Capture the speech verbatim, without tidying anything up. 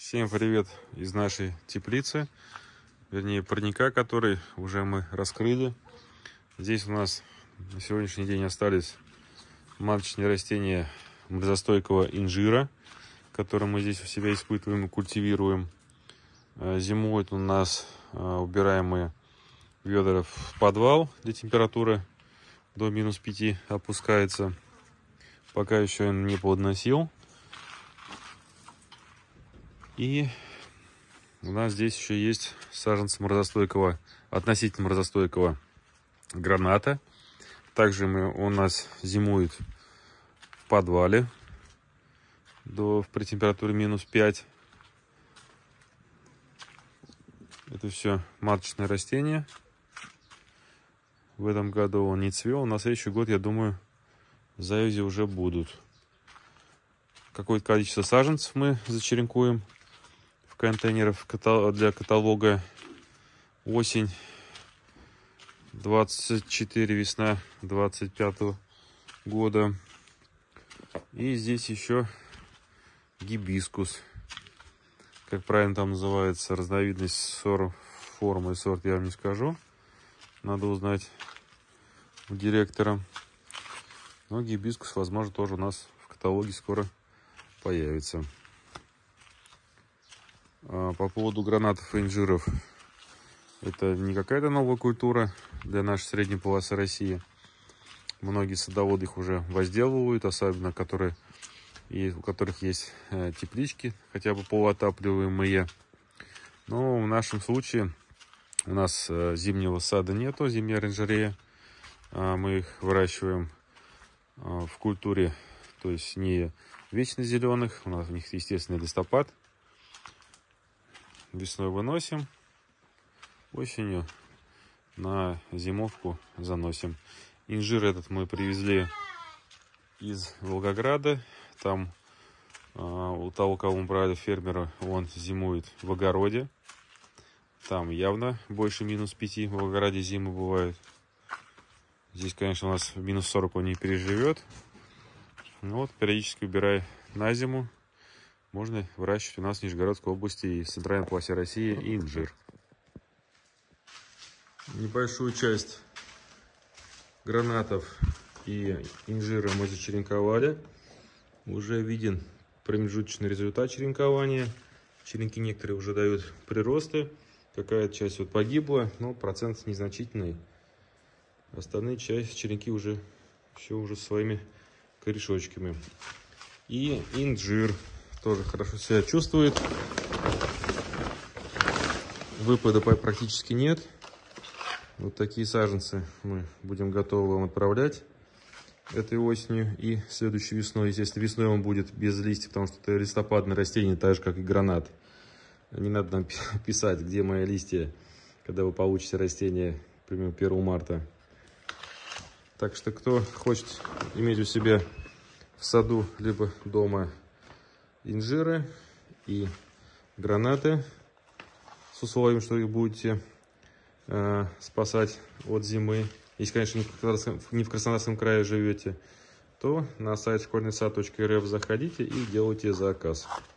Всем привет из нашей теплицы, вернее парника, который уже мы раскрыли. Здесь у нас на сегодняшний день остались маточные растения морозостойкого инжира, которые мы здесь у себя испытываем и культивируем. Зимует у нас убираемые ведра в подвал, где температура до минус пяти опускается. Пока еще он не подносил. И у нас здесь еще есть саженцы морозостойкого, относительно морозостойкого граната. Также мы, у нас зимует в подвале до, при температуре минус пять. Это все маточное растение. В этом году он не цвел. На следующий год, я думаю, завязи уже будут. Какое-то количество саженцев мы зачеренкуем в контейнеров для каталога осень двадцать четыре, весна двадцать пятого года. И здесь еще гибискус. Как правильно там называется разновидность сорт, формы и сорт, я вам не скажу. Надо узнать у директора. Но гибискус, возможно, тоже у нас в каталоге скоро появится. А по поводу гранатов и инжиров. Это не какая-то новая культура для нашей средней полосы России. Многие садоводы их уже возделывают, особенно которые, и у которых есть э, теплички, хотя бы полуотапливаемые. Но в нашем случае у нас э, зимнего сада нету, зимняя оранжерея. Э, мы их выращиваем э, в культуре, то есть не вечно зеленых. У нас у них естественный листопад. Весной выносим, осенью на зимовку заносим. Инжир этот мы привезли из Волгограда. Там э, у того, кого мы брали, фермера, он зимует в огороде. Там явно больше минус пяти в Волгограде зимы бывает. Здесь, конечно, у нас в минус сорок он не переживет. Ну вот, периодически убирая на зиму, можно выращивать у нас в Нижегородской области и центральной полосе России и инжир. Небольшую часть гранатов и инжира мы зачеренковали. Уже виден промежуточный результат черенкования. Черенки некоторые уже дают приросты. Какая-то часть вот погибла, но процент незначительный. Остальные части черенки уже все уже своими корешочками. И инжир тоже хорошо себя чувствует. Выпада практически нет. Вот такие саженцы мы будем готовы вам отправлять этой осенью и следующей весной. Естественно, весной он будет без листьев, потому что это листопадное растение, так же как и гранат. Не надо нам писать, где мои листья, когда вы получите растение, примерно первого марта. Так что, кто хочет иметь у себя в саду либо дома инжиры и гранаты, с условием, что их будете э, спасать от зимы, если, конечно, не в, Краснодарском, не в Краснодарском крае живете, то на сайт школьный сад точка эр эф заходите и делайте заказ.